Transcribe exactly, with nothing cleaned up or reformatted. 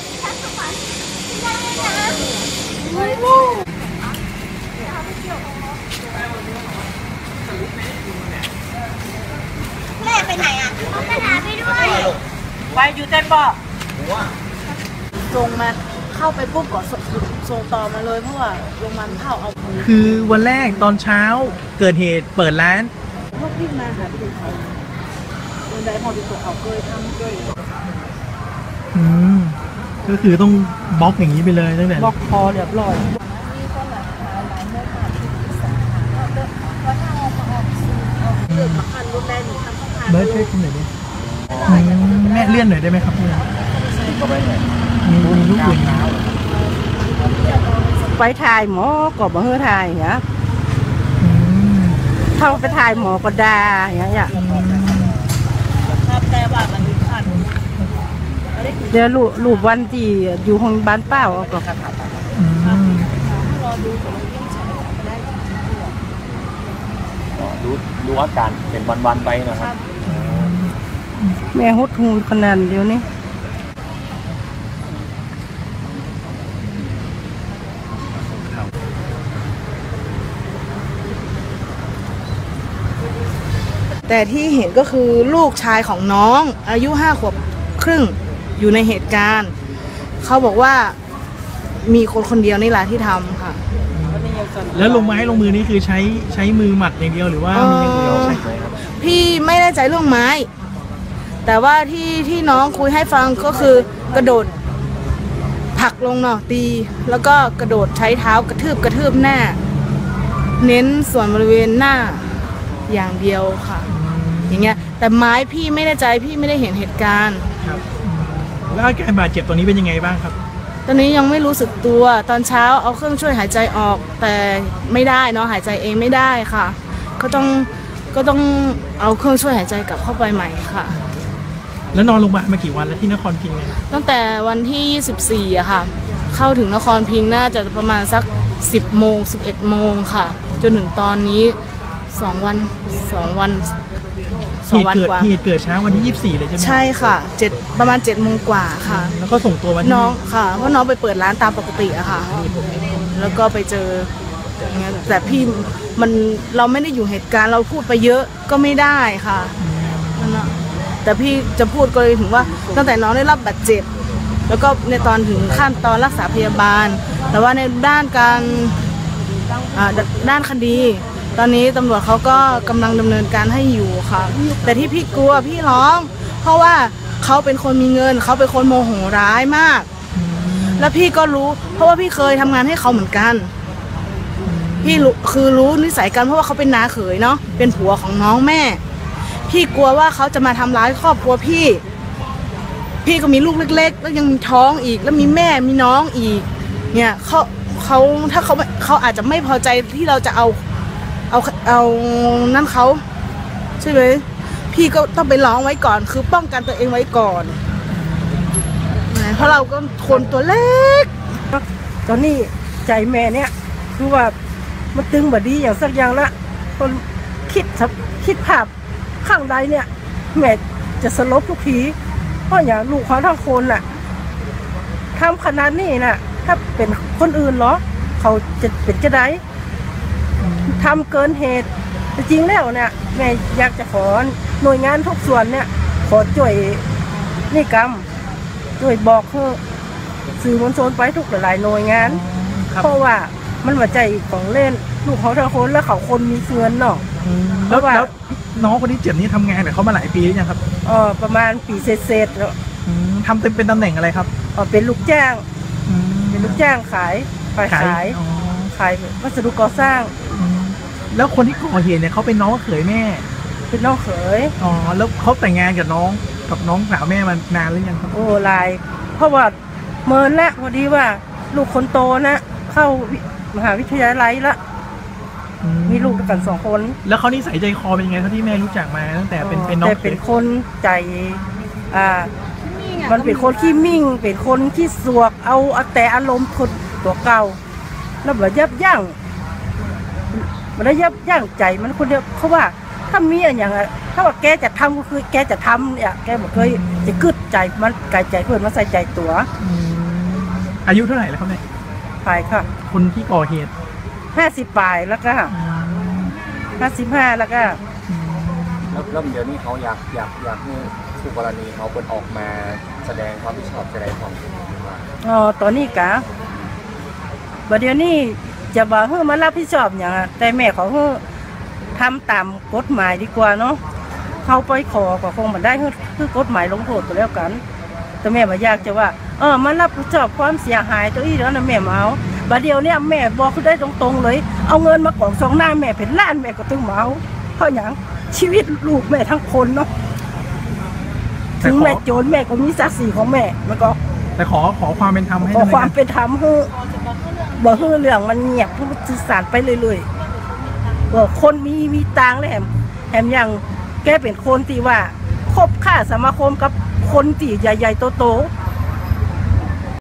แม่ไปไหนอ่ะเอากระดาษไปด้วยไปอยู่เต้นบ่ส่งมาเข้าไปปุ๊บก่อนส่งต่อมาเลยเพราะว่าโรงพยาบาลเข้าเอาคือวันแรกตอนเช้าเกิดเหตุเปิดร้านพวกพี่มาหาพี่เขาวันใดพอติดตัวเขาเคยทำเคยอืมก็คือต้องบล็อกอย่างนี้ไปเลยตั้งแต่บล็อกคอเรียบร้อยเลื่อนมาคันรถได้หนูทำข้าวผัดเบิร์ดช่วยกินหน่อยดิแม่เลื่อนหน่อยได้ไหมครับมีมีลูกอื่นไปถ่ายหมอก็บ่เฮือถ่ายเนี่ยเข้าไปถ่ายหมอก็ด่าอย่างเงี้ยแต่ว่ามันคันเดี๋ยวลูกลูกวันที่อยู่ห้องบ้านเป้าก็รู้รู้อาการเป็นวันๆไปนะครับแม่ฮุดหูขนาดเดียวนี้แต่ที่เห็นก็คือลูกชายของน้องอายุห้าขวบครึ่งอยู่ในเหตุการณ์เขาบอกว่ามีคนคนเดียวนี่แหละที่ทำค่ะแล้วลงไม้ลงมือนี่คือใช้ใช้มือหมัดอย่างเดียวหรือว่ามีอย่างอื่นใช่ไหมครับพี่ไม่แน่ใจเรื่องไม้แต่ว่าที่ที่น้องคุยให้ฟังก็คือกระโดดผลักลงเนาะตีแล้วก็กระโดดใช้เท้ากระทืบกระทืบหน้าเน้นส่วนบริเวณหน้าอย่างเดียวค่ะอย่างเงี้ยแต่ไม้พี่ไม่แน่ใจพี่ไม่ได้เห็นเหตุการณ์ครับแล้วอาการบาดเจ็บตัวนี้เป็นยังไงบ้างครับตอนนี้ยังไม่รู้สึกตัวตอนเช้าเอาเครื่องช่วยหายใจออกแต่ไม่ได้เนาะหายใจเองไม่ได้ค่ะก็ต้องก็ต้องเอาเครื่องช่วยหายใจกลับเข้าไปใหม่ค่ะแล้วนอนโรงพยาบาลมากี่วันแล้วที่นครพิงค์เนี่ยตั้งแต่วันที่ยี่สิบสี่อะค่ะเข้าถึงนครพิงค์น่าจะประมาณสักสิบโมงสิบเอ็ดโมงค่ะจนถึงตอนนี้สองวันสองวันสองวันกว่าเหตุเกิดเช้าวันที่ยี่สิบสี่เลยใช่ไหมใช่ค่ะเจ็ดประมาณเจ็ดโมงกว่าค่ะแล้วก็ส่งตัววันน้องค่ะเพราะน้องไปเปิดร้านตามปกติอะค่ะแล้วก็ไปเจอแต่พี่มันเราไม่ได้อยู่เหตุการณ์เราพูดไปเยอะก็ไม่ได้ค่ะนั่นแหละแต่พี่จะพูดก็เลยถึงว่าตั้งแต่น้องได้รับบาดเจ็บแล้วก็ในตอนถึงขั้นตอนรักษาพยาบาลแต่ว่าในด้านการด้านคดีตอนนี้ตำรวจเขาก็กำลังดำเนินการให้อยู่ค่ะแต่ที่พี่กลัวพี่ร้องเพราะว่าเขาเป็นคนมีเงินเขาเป็นคนโมโหร้ายมากแล้วพี่ก็รู้เพราะว่าพี่เคยทำงานให้เขาเหมือนกันพี่คือรู้นิสัยกันเพราะว่าเขาเป็นน้าเขยเนาะเป็นผัวของน้องแม่พี่กลัวว่าเขาจะมาทำร้ายครอบครัวพี่พี่ก็มีลูกเล็กๆแล้วยังมีท้องอีกแล้วมีแม่มีน้องอีกเนี่ยเขาเขาถ้าเขาเขาอาจจะไม่พอใจที่เราจะเอาเอาเอานั่นเขาใช่ไหมพี่ก็ต้องไปร้องไว้ก่อนคือป้องกันตัวเองไว้ก่อนเพราะเราก็คนตัวเล็กตอนนี้ใจแม่เนี่ยคือว่ามันตึงแบบดีอย่างสักอย่างละคนคิดคิดภาพข้างใดเนี่ยแม่จะสลบทุกทีเพราะอย่างลูกเขาทั้งคนน่ะทำขนาดนี้น่ะถ้าเป็นคนอื่นเหรอเขาจะเป็นจะได้ทำเกินเหตุแต่จริงแล้วเนี่ยแม่อยากจะขอหน่วยงานทุกส่วนเนี่ยขอช่วยนี่กรรมช่วยบอกเพื่อสื่อมวลชนไปทุกหลายหน่วยงานเพราะว่ามันหัวใจของเล่นลูกเขาทั้งคนแล้วเขาคนมีเงินเนาะแล้วแล้วน้องคนที่เจ็บนี้ทำงานกับเขามาหลายปีหรือยังครับอ๋อประมาณปีเศษๆแล้วทำเต็มเป็นตำแหน่งอะไรครับอ๋อเป็นลูกจ้างเป็นลูกจ้างขายขายขายขายวัสดุก่อสร้างแล้วคนที่ก่อเหตุเนี่ยเขาเป็นน้องเขยแม่เป็นน้องเขยอ๋อแล้วเขาแต่งงานกับน้องกับน้องสาวแม่มานานหรือยังครับโอ้ลายเพราะว่าเมินละพอดีว่าลูกคนโตนะเข้ามหาวิทยาลัยละมีลูกด้วยกันสองคนแล้วเขานิสัยใจคอเป็นยังไงเท่าที่แม่รู้จักมาตั้งแต่เป็นเป็นน้องแต่เป็นคนใจอ่ามันเป็นคนขี้มิ่งเป็นคนขี้สวกเอาแต่อารมณ์คนตัวเก่าแล้วแบบยับยั้งมันได้ยับยั้งใจมันคนเดียวเพราะว่าถ้ามีอย่างถ้าว่าแกจะทำก็คือแกจะทำเนี่ยแกบอกเคยจะกึดใจมันกายใจเพื่อนมาใส่ใจตัวอายุเท่าไหร่แล้วครับเนี่ยขายค่ะคนที่ก่อเหตุห้าสิบปลายแล้วก็ห้าสิบห้าแล้วก็แล้วแล้วเดี๋ยวนี้เขาอยากอยากอยากให้คู่กรณีเขาเป็นออกมาแสดงความรับผิดชอบแสดงความว่าอ๋อตอนนี้กะบัดเดี๋ยวนี้จะบอกให้มารับผิดชอบอย่างอะแต่แม่เขาให้ทำตามกฎหมายดีกว่าเนาะเขาไปขอก็คงมันได้คือคือกฎหมายลงโทษก็แล้วกัน แต่แม่มาอยากจะว่าเออมารับผิดชอบความเสียหายตัวอีแล้วนะแม่มาเอาบัดเดี๋ยวเนี่ยแม่บอกเขาได้ตรงๆเลยเอาเงินมากองสองหน้าแม่เป็นล้านแม่ก็ต้องมาเอาเพราะอย่างชีวิตลูกแม่ทั้งคนเนาะแต่ถึงขอแม่โจรแม่ก็มีศักดิ์ศรีของแม่มันก็แต่ขอขอความเป็นธรรมให้ขอหน่อยความนะเป็นธรรมให้บ่ให้เรื่องมันเงียบผู้สื่อสารไปเรื่อยๆว่าคนมีมีตังค์แล้วแหมแถมยังแกเป็นคนที่ว่าคบค้าสมาคมกับคนที่ใหญ่ๆโตๆ